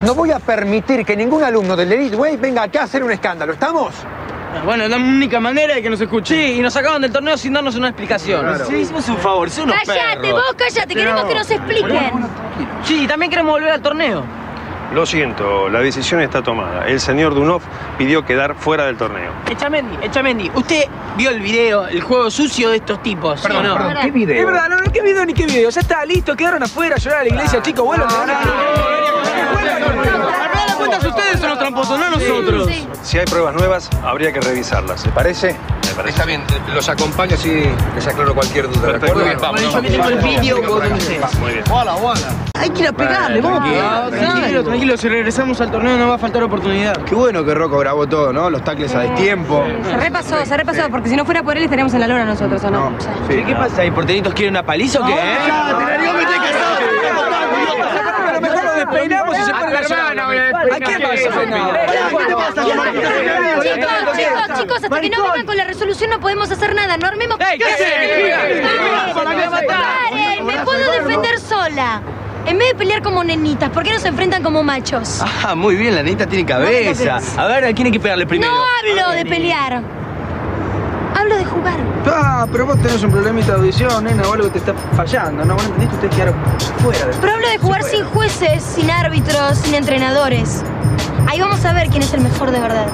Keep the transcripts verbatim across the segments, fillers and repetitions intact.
No voy a permitir que ningún alumno del Elite Way venga acá a hacer un escándalo. ¿Estamos? Bueno, es la única manera de que nos escuchen. Sí, y nos sacaban del torneo sin darnos una explicación. Claro. Sí, hicimos un favor, son unos Cállate, perros. vos, cállate, queremos que nos expliquen. Sí, y también queremos volver al torneo. Lo siento, la decisión está tomada. El señor Dunov pidió quedar fuera del torneo. Echamendi, Echamendi, usted vio el video, el juego sucio de estos tipos, ¿sí Perdón, o no? perdón, ¿qué video? Es verdad, no, no, qué video ni qué video. Ya está listo, quedaron afuera a llorar a la iglesia, chicos. Vuelvan. Al final de cuentas ustedes son los tramposos, no nosotros. Sí. Si hay pruebas nuevas, habría que revisarlas. ¿Te parece? Me parece. Está bien, los acompaño así les aclaro cualquier duda, ¿de acuerdo? Muy bien, Bueno, yo tengo el vídeo con ustedes. Muy bien. Hay que ir a pegarle, vamos. Tranquilo, tranquilo, si regresamos al torneo no va a faltar oportunidad. Qué bueno que Rocco grabó todo, ¿no? Los tacles a destiempo. Se repasó, se repasó, porque si no fuera por él estaríamos en la lona nosotros, ¿o no? No, O sea, sí. ¿Qué pasa? ¿Y porteritos quieren una paliza o qué? ¿Eh? Pero mejor lo despeinamos y se pone la llana. ¿A quién vas a peinar? Chicos, chicos, chicos, hasta que no vengan con la resolución no podemos hacer nada, no armemos... ¡Ey, qué haces! ¡Paren! ¡Me puedo defender sola! En vez de pelear como nenitas, ¿por qué no se enfrentan como machos? Ah, muy bien, la nenita tiene cabeza. A ver, ¿a quién hay que pegarle primero? No hablo de pelear. Hablo de jugar. Ah, pero vos tenés un problemita de audición, nena, o algo que te está fallando, ¿no? Vos no entendiste, ustedes quedaron fuera. De... Pero hablo de jugar sin jueces, sin árbitros, sin entrenadores. Ahí vamos a ver quién es el mejor de verdad.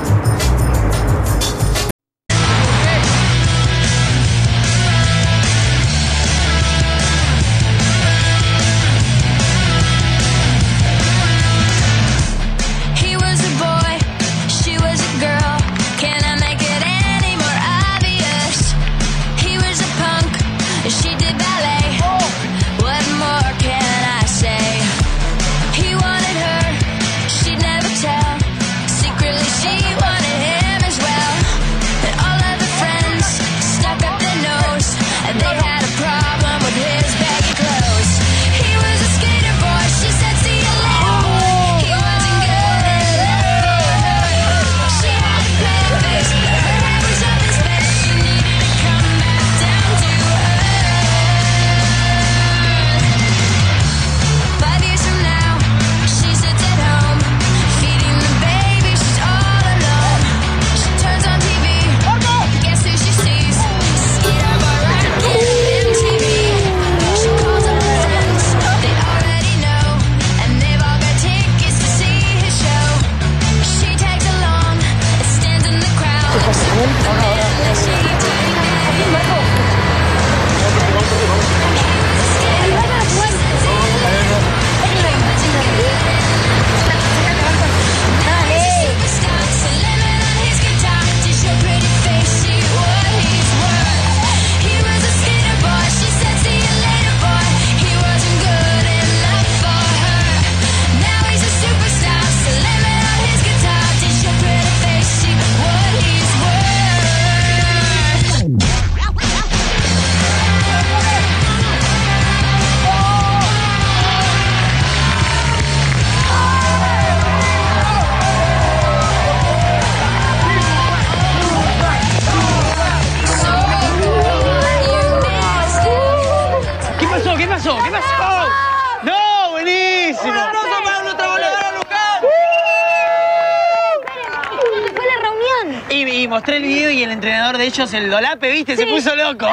Y mostré el video y el entrenador de ellos, el Dolape, ¿viste? Sí. Se puso loco.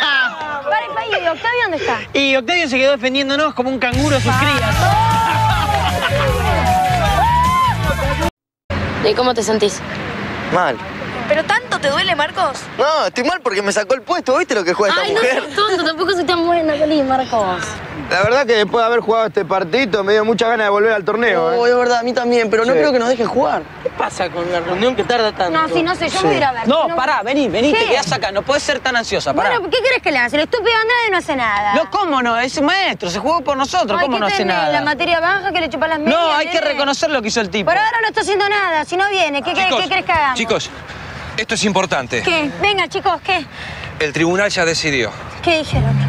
Paren, paren, ¿y Octavio dónde está? Y Octavio se quedó defendiéndonos como un canguro a sus crías. ¿Y cómo te sentís? Mal. ¿Pero tanto te duele, Marcos? No, estoy mal porque me sacó el puesto. ¿Viste lo que juega esta Ay, mujer? no seas tonto, tampoco soy tan buena, Coli, Marcos. La verdad que después de haber jugado este partidito me dio muchas ganas de volver al torneo. Oh, ¿eh? es verdad, a mí también, pero no Sí. creo que nos dejen jugar. ¿Qué pasa con la reunión que tarda tanto? No, sí, no sé, yo me voy a ir a ver. No, pará, vení, vení, ¿Qué? te quedás acá. No puedes ser tan ansiosa, pará. Bueno, ¿qué querés que le haga? El estúpido Andrade no hace nada. No, ¿cómo no? Es maestro, se jugó por nosotros. Ay, ¿Cómo ¿qué no hace tenés? nada? La materia baja que le chupa las medias. No, hay que nene. reconocer lo que hizo el tipo. Por ahora no está haciendo nada, si no viene, ¿qué, qué, Chicos, ¿qué querés que hagamos? Chicos, esto es importante. ¿Qué? Venga, chicos, ¿qué? El tribunal ya decidió. ¿Qué dijeron?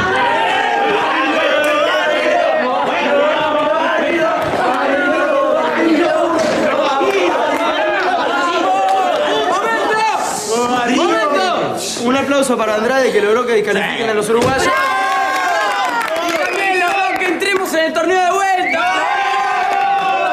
Un aplauso para Andrade que logró que descalifiquen a los uruguayos. ¡Y también logró que entremos en el torneo de vuelta!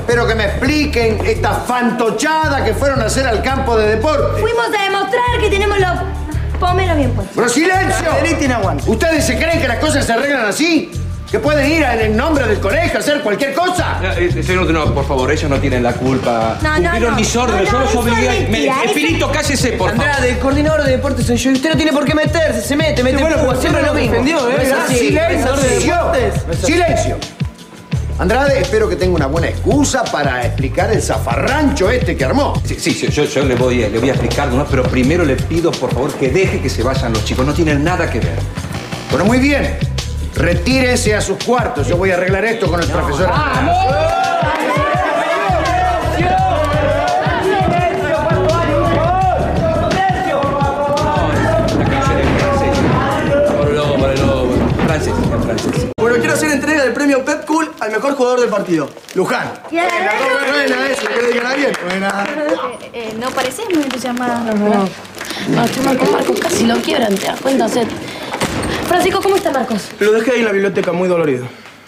Pero que me expliquen esta fantochada que fueron a hacer al campo de deporte. Fuimos a demostrar que tenemos los pomeros bien puestos. ¡Pero silencio! Tiene aguante. ¿Ustedes se creen que las cosas se arreglan así? ¿Que pueden ir en el nombre del colegio a hacer cualquier cosa? Eh, señor Dunov, por favor, ellos no tienen la culpa. No, no, Cumplieron no. mis órdenes, No, no, yo los eso es obligué. mentira, Me- eso- Espirito, cállese, por favor. Andrade, el coordinador de deportes soy yo y usted no tiene por qué meterse, se mete, mete bueno, púa, pero siempre usted lo me mismo. defendió, ¿eh? No es así. ¡Silencio! ¡Silencio! Andrade, espero que tenga una buena excusa para explicar el zafarrancho este que armó. Sí, sí, sí, yo, yo le, voy, a- le voy a explicar, ¿no? Pero primero le pido, por favor, que deje que se vayan los chicos. No tienen nada que ver. Bueno, muy bien. Retírense a sus cuartos. Yo voy a arreglar esto con el profesor. Francés, en francés. Bueno, quiero hacer entrega del premio Pep Cool al mejor jugador del partido. Luján. Yeah. Buena, eso. ¿Querés ganar bien? Buena. Eh, eh, no pareces muy entusiasmada. No, no. No, estoy mal con Marcos, casi lo quiebran, te das cuenta, Seth. Francisco, ¿cómo está Marcos? Lo dejé ahí en la biblioteca, muy dolorido.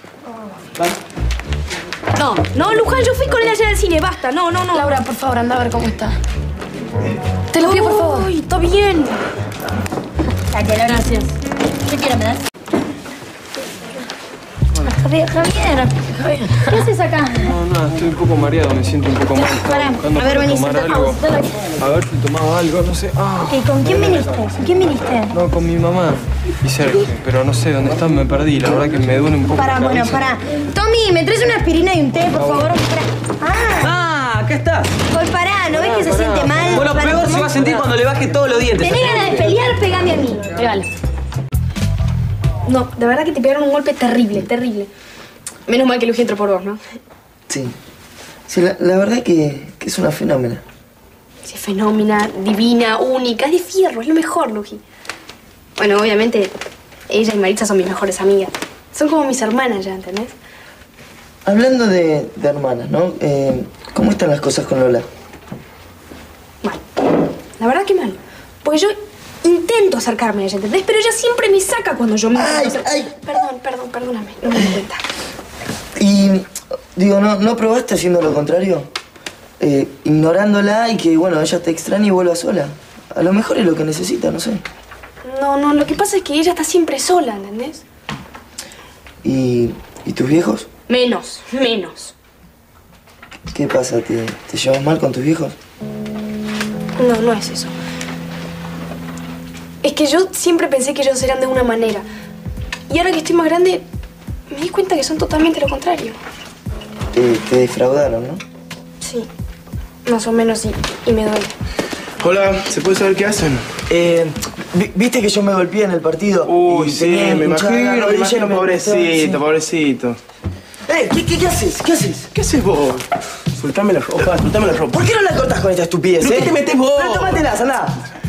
No, no, Luján, yo fui con él ayer al cine, basta. No, no, no. Laura, por favor, anda a ver cómo está. Te lo pido, por favor. Ay, está bien. Gracias. ¿Qué quieres, me das? Javier, Javier, Javier, ¿qué haces acá? No, nada, estoy un poco mareado, me siento un poco mal. Pará, a ver, vení, tomar sentate. algo. Dale. A ver si tomaba algo, no sé. Ah, ¿Y con quién viniste? ¿Con quién viniste? no, con mi mamá y Sergio, pero no sé dónde están, me perdí. La verdad que me duele un poco. Pará, la bueno, cabeza. pará. Tommy, ¿me traes una aspirina y un té, por favor? Pará. Ah, Ah, acá está. Col, pará, ¿no ves que se siente mal? Bueno, Pará, peor se ¿cómo? va a sentir cuando le baje todos los dientes. ¿Tenés ganas de pelear? Pegame a mí. Pégale. No, de verdad que te pegaron un golpe terrible, terrible. Menos mal que Luigi entró por vos, ¿no? Sí. Sí, la, la verdad que, que es una fenómena. Sí, fenómena, divina, única, es de fierro, es lo mejor, Luigi. Bueno, obviamente, ella y Maritza son mis mejores amigas. Son como mis hermanas ya, ¿entendés? Hablando de, de hermanas, ¿no? Eh, ¿Cómo están las cosas con Lola? Mal. La verdad que mal. Porque yo intento acercarme a ella, ¿entendés? Pero ella siempre me saca cuando yo me... Ay, ay. Perdón, perdón, perdóname, no me di cuenta. Y, digo, ¿no, ¿no probaste haciendo lo contrario? Eh, ignorándola y que, bueno, ella te extrañe y vuelva sola. A lo mejor es lo que necesita, no sé. No, no, lo que pasa es que ella está siempre sola, ¿entendés? ¿Y, ¿y tus viejos? Menos, menos. ¿Qué pasa? ¿Te, ¿Te llevas mal con tus viejos? No, no es eso. Es que yo siempre pensé que ellos eran de una manera. Y ahora que estoy más grande, me di cuenta que son totalmente lo contrario. Te, te defraudaron, ¿no? Sí, más o menos, y, y me duele. Hola, ¿se puede saber qué hacen? Eh, vi- ¿Viste que yo me golpeé en el partido? Uy, Y sí, tenía me hinchada la imagino, me rodilla y imagino, me- pobrecito, sí. pobrecito. Eh, ¿qué, qué, ¿qué haces? ¿Qué haces? ¿Qué haces vos? Soltame la ropa, soltame la ropa. ¿Por qué no la cortas con esta estupidez, ¿Pero eh? qué te metés vos? Pero tómatelas, andá.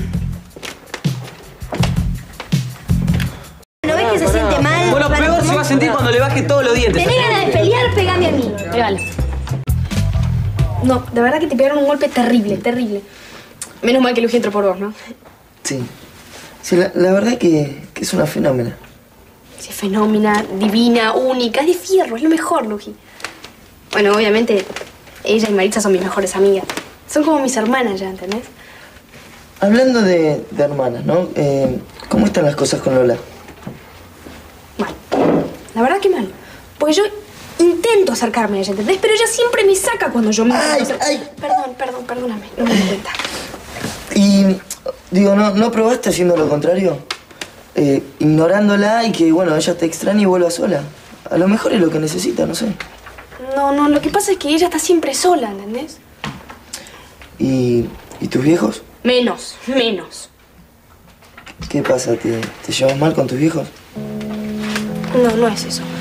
¿No ves que se siente mal? Bueno, Pará, peor ¿cómo? se va a sentir cuando le baje todos los dientes. ¿Tenés ganas de pelear? Pegame a mí. Pégale. No, de verdad que te pegaron un golpe terrible, terrible. Menos mal que Luigi entró por vos, ¿no? Sí. Sí, la, la verdad que, que es una fenómena. Sí, fenómena, divina, única, es de fierro, es lo mejor, Luigi. Bueno, obviamente, ella y Maritza son mis mejores amigas. Son como mis hermanas ya, ¿entendés? Hablando de, de hermanas, ¿no? Eh, ¿Cómo están las cosas con Lola? Mal. La verdad que mal. Porque yo intento acercarme a ella, ¿entendés? Pero ella siempre me saca cuando yo me... Ay, ay. Perdón, perdón, perdóname, no me di cuenta. Y, digo, ¿no, ¿no probaste haciendo lo contrario? Eh, ignorándola y que, bueno, ella te extrañe y vuelva sola. A lo mejor es lo que necesita, no sé. No, no, lo que pasa es que ella está siempre sola, ¿entendés? ¿Y, ¿y tus viejos? Menos, menos. ¿Qué pasa? ¿Te, ¿Te llevas mal con tus viejos? No, no es eso.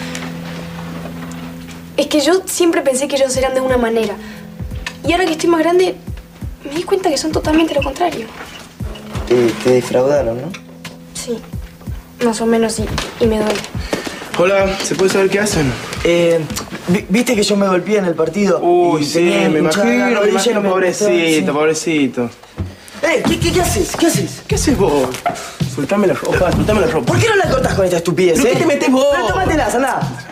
Es que yo siempre pensé que ellos eran de una manera. Y ahora que estoy más grande, me di cuenta que son totalmente lo contrario. Te, te defraudaron, ¿no? Sí, más o menos, y, y me duele. Hola, ¿se puede saber qué hacen? Eh, vi- ¿Viste que yo me golpeé en el partido? Uy, Y sí, tenía me hinchada la imagino, me rodilla y imagino, me- pobrecito, sí. pobrecito. Eh, ¿qué, qué, ¿qué haces? ¿Qué haces? ¿Qué haces vos? Soltame la ropa, soltame la ropa. ¿Por qué no la cortas con esta estupidez, ¿Pero eh? qué te metés vos? Pero tómatelas, andá.